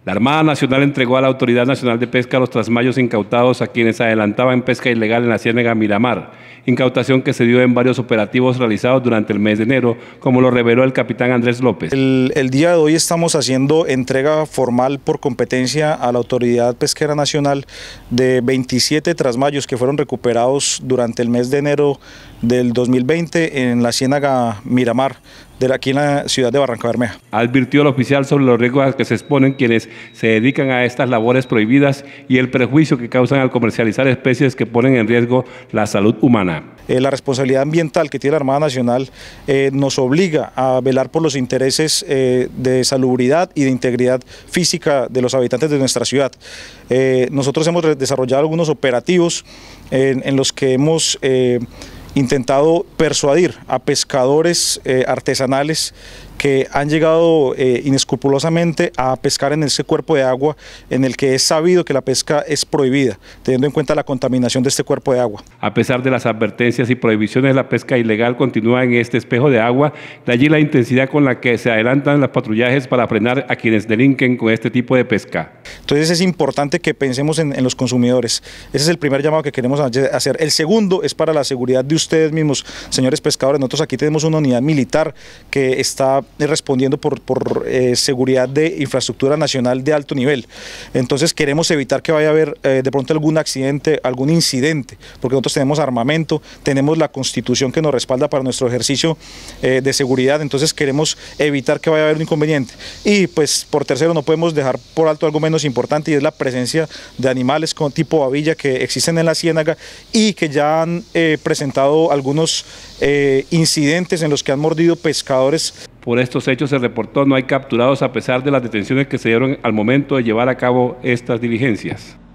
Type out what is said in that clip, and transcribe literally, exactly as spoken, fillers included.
La Armada Nacional entregó a la Autoridad Nacional de Pesca los trasmayos incautados a quienes adelantaban pesca ilegal en la ciénaga Miramar, incautación que se dio en varios operativos realizados durante el mes de enero, como lo reveló el capitán Andrés López. El, el día de hoy estamos haciendo entrega formal por competencia a la Autoridad Pesquera Nacional de veintisiete trasmayos que fueron recuperados durante el mes de enero del dos mil veinte en la ciénaga Miramar, de aquí en la ciudad de Barrancabermeja. Advirtió el oficial sobre los riesgos a que se exponen quienes se dedican a estas labores prohibidas y el perjuicio que causan al comercializar especies que ponen en riesgo la salud humana. Eh, la responsabilidad ambiental que tiene la Armada Nacional eh, nos obliga a velar por los intereses eh, de salubridad y de integridad física de los habitantes de nuestra ciudad. Eh, nosotros hemos desarrollado algunos operativos en, en los que hemos eh, intentado persuadir a pescadores eh, artesanales que han llegado eh, inescrupulosamente a pescar en ese cuerpo de agua en el que es sabido que la pesca es prohibida, teniendo en cuenta la contaminación de este cuerpo de agua. A pesar de las advertencias y prohibiciones, la pesca ilegal continúa en este espejo de agua, de allí la intensidad con la que se adelantan los patrullajes para frenar a quienes delinquen con este tipo de pesca. Entonces es importante que pensemos en, en los consumidores. Ese es el primer llamado que queremos hacer. El segundo es para la seguridad de ustedes mismos, señores pescadores. Nosotros aquí tenemos una unidad militar que está respondiendo por, por eh, seguridad de infraestructura nacional de alto nivel. Entonces queremos evitar que vaya a haber eh, de pronto algún accidente, algún incidente, porque nosotros tenemos armamento, tenemos la Constitución que nos respalda para nuestro ejercicio eh, de seguridad, entonces queremos evitar que vaya a haber un inconveniente. Y pues por tercero no podemos dejar por alto algo menos importante, y es la presencia de animales con tipo babilla que existen en la ciénaga y que ya han eh, presentado algunos eh, incidentes en los que han mordido pescadores. Por estos hechos se reportó no hay capturados a pesar de las detenciones que se dieron al momento de llevar a cabo estas diligencias.